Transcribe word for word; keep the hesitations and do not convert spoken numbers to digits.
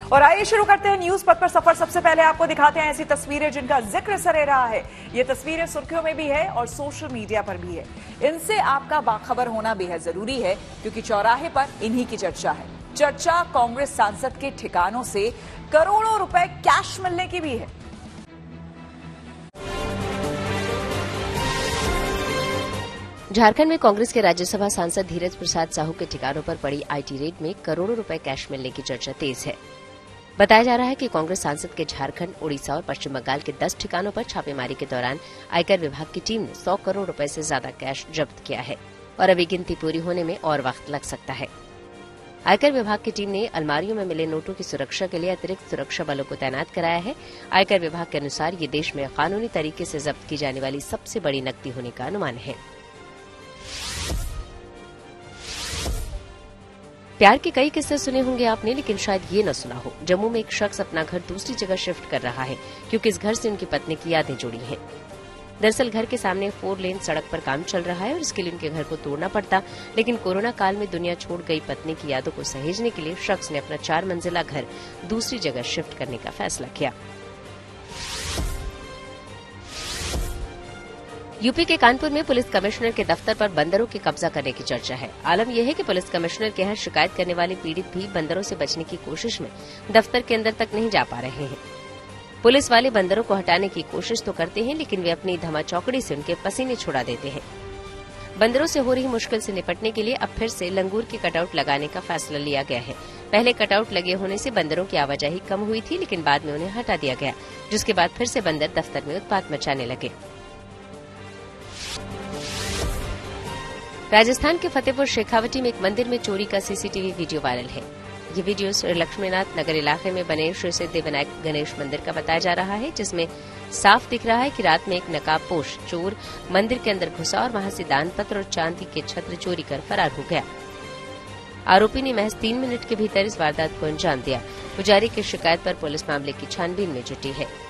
और आइए शुरू करते हैं न्यूज पथ पर सफर। सबसे पहले आपको दिखाते हैं ऐसी तस्वीरें जिनका जिक्र सरे रहा है। ये तस्वीरें सुर्खियों में भी है और सोशल मीडिया पर भी है। इनसे आपका बाखबर होना बेहद जरूरी है क्योंकि चौराहे पर इन्हीं की चर्चा है। चर्चा कांग्रेस सांसद के ठिकानों से करोड़ों रुपए कैश मिलने की भी है। झारखंड में कांग्रेस के राज्यसभा सांसद धीरज प्रसाद साहू के ठिकानों पर पड़ी आईटी रेड में करोड़ों रुपए कैश मिलने की चर्चा तेज है। बताया जा रहा है कि कांग्रेस सांसद के झारखंड, उड़ीसा और पश्चिम बंगाल के दस ठिकानों पर छापेमारी के दौरान आयकर विभाग की टीम ने सौ करोड़ रुपए से ज्यादा कैश जब्त किया है और अभी गिनती पूरी होने में और वक्त लग सकता है। आयकर विभाग की टीम ने अलमारियों में मिले नोटों की सुरक्षा के लिए अतिरिक्त सुरक्षा बलों को तैनात कराया है। आयकर विभाग के अनुसार ये देश में कानूनी तरीके से जब्त की जाने वाली सबसे बड़ी नकदी होने का अनुमान है। प्यार के कई किस्से सुने होंगे आपने, लेकिन शायद ये न सुना हो। जम्मू में एक शख्स अपना घर दूसरी जगह शिफ्ट कर रहा है क्योंकि इस घर से उनकी पत्नी की यादें जुड़ी हैं। दरअसल घर के सामने फोर लेन सड़क पर काम चल रहा है और इसके लिए उनके घर को तोड़ना पड़ता, लेकिन कोरोना काल में दुनिया छोड़ गई पत्नी की यादों को सहेजने के लिए शख्स ने अपना चार मंजिला घर दूसरी जगह शिफ्ट करने का फैसला किया। यूपी के कानपुर में पुलिस कमिश्नर के दफ्तर पर बंदरों के कब्जा करने की चर्चा है। आलम यह है कि पुलिस कमिश्नर के यहाँ शिकायत करने वाले पीड़ित भी बंदरों से बचने की कोशिश में दफ्तर के अंदर तक नहीं जा पा रहे हैं। पुलिस वाले बंदरों को हटाने की कोशिश तो करते हैं, लेकिन वे अपनी धमाचौकड़ी से उनके पसीने छुड़ा देते हैं। बंदरों से हो रही मुश्किल से निपटने के लिए अब फिर से लंगूर के कटआउट लगाने का फैसला लिया गया है। पहले कटआउट लगे होने से बंदरों की आवाजाही कम हुई थी, लेकिन बाद में उन्हें हटा दिया गया, जिसके बाद फिर से बंदर दफ्तर में उत्पात मचाने लगे। राजस्थान के फतेहपुर शेखावटी में एक मंदिर में चोरी का सीसीटीवी वीडियो वायरल है। ये वीडियो श्री लक्ष्मीनाथ नगर इलाके में बने श्री सिद्धि विनायक गणेश मंदिर का बताया जा रहा है, जिसमें साफ दिख रहा है कि रात में एक नकाबपोश चोर मंदिर के अंदर घुसा और वहां से दान पत्र और चांदी के छत्र चोरी कर फरार हो गया। आरोपी ने महज तीन मिनट के भीतर इस वारदात को अंजाम दिया। पुजारी की शिकायत पर पुलिस मामले की छानबीन में जुटी है।